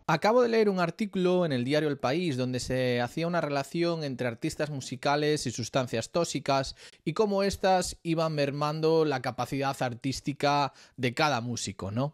Acabo de leer un artículo en el diario El País donde se hacía una relación entre artistas musicales y sustancias tóxicas y cómo éstas iban mermando la capacidad artística de cada músico, ¿no?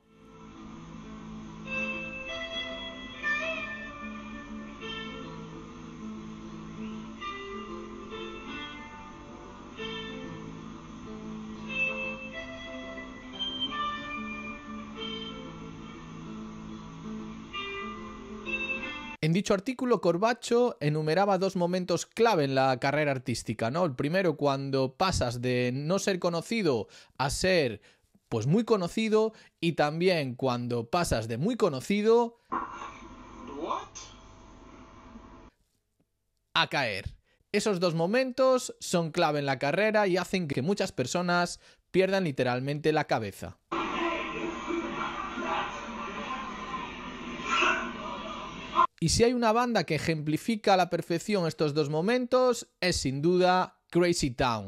En dicho artículo, Corbacho enumeraba dos momentos clave en la carrera artística, ¿no? El primero, cuando pasas de no ser conocido a ser, pues, muy conocido, y también cuando pasas de muy conocido a caer. Esos dos momentos son clave en la carrera y hacen que muchas personas pierdan literalmente la cabeza. Y si hay una banda que ejemplifica a la perfección estos dos momentos, es sin duda Crazy Town.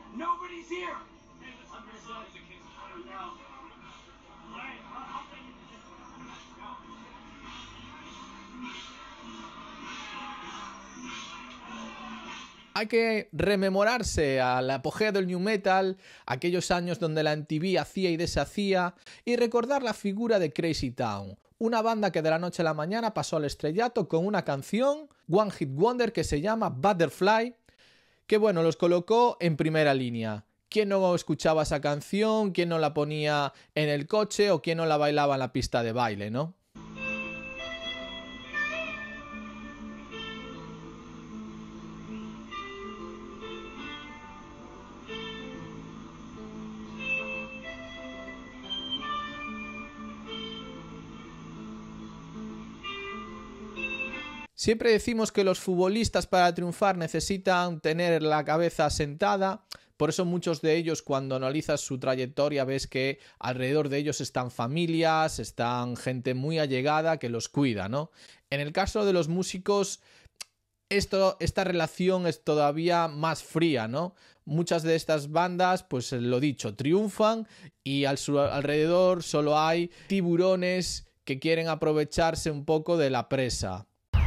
Hay que rememorarse al apogeo del New Metal, aquellos años donde la MTV hacía y deshacía, y recordar la figura de Crazy Town, una banda que de la noche a la mañana pasó al estrellato con una canción, One Hit Wonder, que se llama Butterfly, que bueno, los colocó en primera línea. ¿Quién no escuchaba esa canción? ¿Quién no la ponía en el coche? ¿O quién no la bailaba en la pista de baile, no? Siempre decimos que los futbolistas para triunfar necesitan tener la cabeza asentada, por eso muchos de ellos, cuando analizas su trayectoria, ves que alrededor de ellos están familias, están gente muy allegada que los cuida, ¿no? En el caso de los músicos, esta relación es todavía más fría, ¿no? Muchas de estas bandas, pues lo dicho, triunfan y a su alrededor solo hay tiburones que quieren aprovecharse un poco de la presa.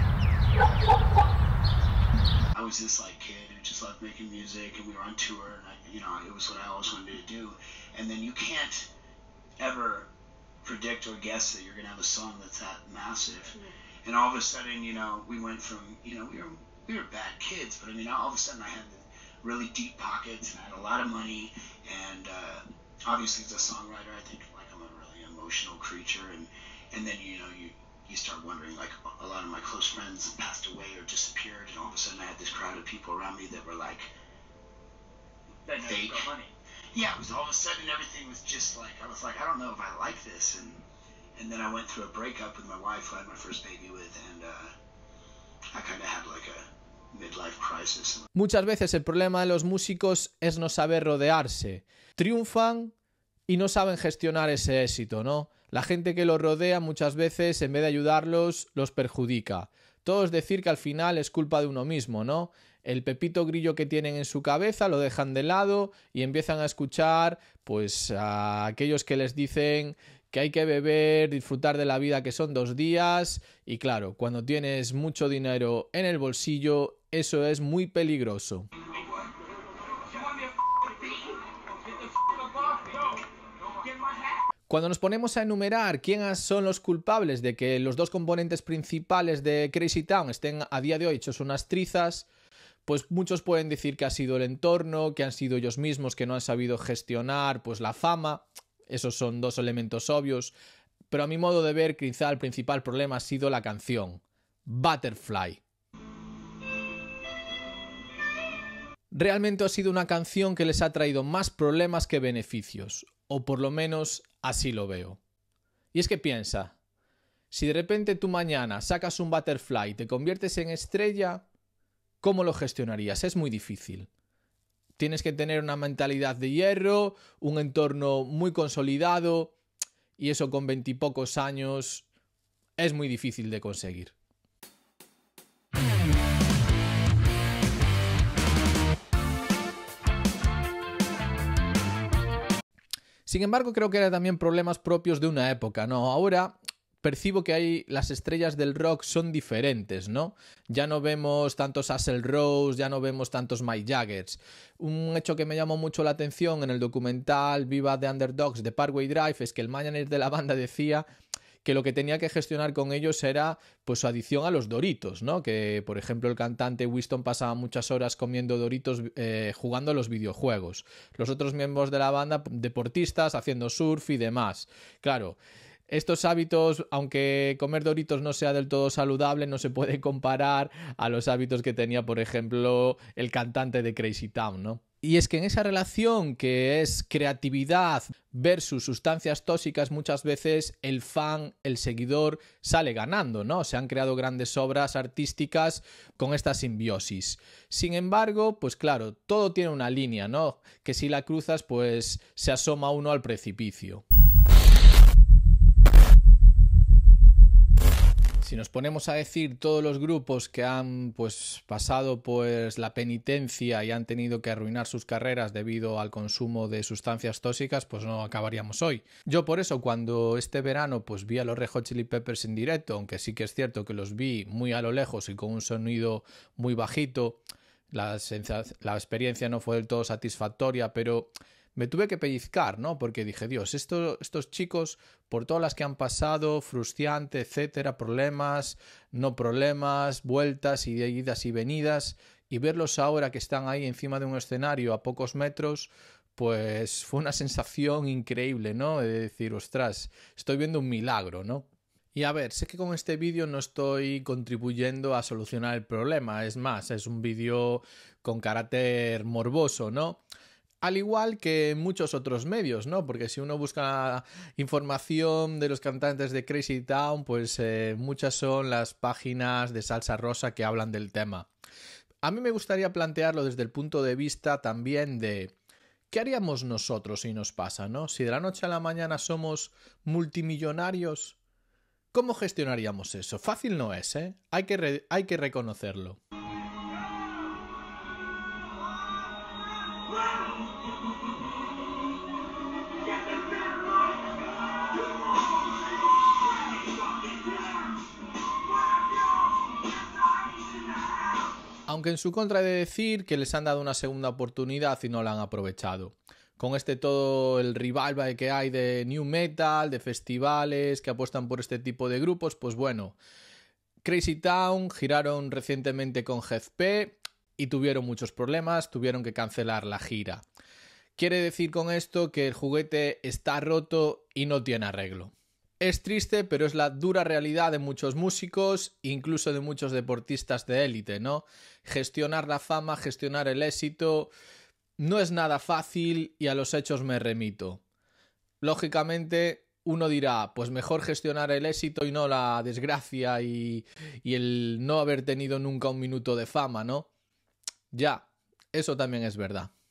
I was this like kid who just loved making music, and we were on tour, and it was what I always wanted to do. And then you can't ever predict or guess that you're gonna have a song that's that massive. Mm-hmm. And all of a sudden, we went from, we were bad kids, but I mean, all of a sudden I had really deep pockets and I had a lot of money, and obviously as a songwriter, I think like I'm a really emotional creature, and then you start wondering, like, a lot of my close friends passed away or disappeared, and all of a sudden I had this crowd of people around me that were like fake. Money. Yeah, it was all of a sudden everything was just like, I was like, I don't know if I like this, and then I went through a breakup with my wife who I had my first baby with, and I kind of had like a midlife crisis. Muchas veces el problema de los músicos es no saber rodearse. Triunfan y no saben gestionar ese éxito, ¿no? La gente que los rodea muchas veces, en vez de ayudarlos, los perjudica. Todo es decir que al final es culpa de uno mismo, ¿no? El pepito grillo que tienen en su cabeza lo dejan de lado y empiezan a escuchar, pues, a aquellos que les dicen que hay que beber, disfrutar de la vida, que son 2 días, y claro, cuando tienes mucho dinero en el bolsillo, eso es muy peligroso. Cuando nos ponemos a enumerar quiénes son los culpables de que los dos componentes principales de Crazy Town estén a día de hoy hechos unas trizas, pues muchos pueden decir que ha sido el entorno, que han sido ellos mismos que no han sabido gestionar pues la fama. Esos son dos elementos obvios, pero a mi modo de ver quizá el principal problema ha sido la canción, Butterfly. Realmente ha sido una canción que les ha traído más problemas que beneficios, o por lo menos así lo veo. Y es que piensa, si de repente tú mañana sacas un Butterfly y te conviertes en estrella, ¿cómo lo gestionarías? Es muy difícil. Tienes que tener una mentalidad de hierro, un entorno muy consolidado, y eso con 20 y pocos años es muy difícil de conseguir. Sin embargo, creo que eran también problemas propios de una época, ¿no? Ahora percibo que hay las estrellas del rock son diferentes, ¿no? Ya no vemos tantos Axl Rose, ya no vemos tantos Mick Jaggers. Un hecho que me llamó mucho la atención en el documental Viva the Underdogs de Parkway Drive es que el manager de la banda decía que lo que tenía que gestionar con ellos era pues su adicción a los Doritos, ¿no? Que, por ejemplo, el cantante Winston pasaba muchas horas comiendo Doritos jugando a los videojuegos. Los otros miembros de la banda, deportistas, haciendo surf y demás. Claro, estos hábitos, aunque comer Doritos no sea del todo saludable, no se puede comparar a los hábitos que tenía, por ejemplo, el cantante de Crazy Town, ¿no? Y es que en esa relación que es creatividad versus sustancias tóxicas, muchas veces el fan, el seguidor, sale ganando, ¿no? Se han creado grandes obras artísticas con esta simbiosis. Sin embargo, pues claro, todo tiene una línea, ¿no? Que si la cruzas, pues se asoma uno al precipicio. Si nos ponemos a decir todos los grupos que han pues pasado pues la penitencia y han tenido que arruinar sus carreras debido al consumo de sustancias tóxicas, pues no acabaríamos hoy. Yo por eso cuando este verano pues vi a los Red Hot Chili Peppers en directo, aunque sí que es cierto que los vi muy a lo lejos y con un sonido muy bajito, la experiencia no fue del todo satisfactoria, pero me tuve que pellizcar, ¿no? Porque dije, Dios, estos chicos, por todas las que han pasado, frustrante, etcétera, problemas, no problemas, vueltas y idas y venidas, y verlos ahora que están ahí encima de un escenario a pocos metros, pues fue una sensación increíble, ¿no? De decir, ostras, estoy viendo un milagro, ¿no? Y a ver, sé que con este vídeo no estoy contribuyendo a solucionar el problema, es más, es un vídeo con carácter morboso, ¿no? Al igual que muchos otros medios, ¿no? Porque si uno busca información de los cantantes de Crazy Town, pues muchas son las páginas de salsa rosa que hablan del tema. A mí me gustaría plantearlo desde el punto de vista también de ¿qué haríamos nosotros si nos pasa, ¿no? Si de la noche a la mañana somos multimillonarios, ¿cómo gestionaríamos eso? Fácil no es, ¿eh? Hay que reconocerlo. Aunque en su contra he de decir que les han dado una segunda oportunidad y no la han aprovechado. Con todo el revival que hay de new metal, de festivales que apuestan por este tipo de grupos, pues bueno, Crazy Town giraron recientemente con Jeff P y tuvieron muchos problemas, tuvieron que cancelar la gira. Quiere decir con esto que el juguete está roto y no tiene arreglo. Es triste, pero es la dura realidad de muchos músicos, incluso de muchos deportistas de élite, ¿no? Gestionar la fama, gestionar el éxito, no es nada fácil y a los hechos me remito. Lógicamente, uno dirá, pues mejor gestionar el éxito y no la desgracia y el no haber tenido nunca un minuto de fama, ¿no? Ya, eso también es verdad.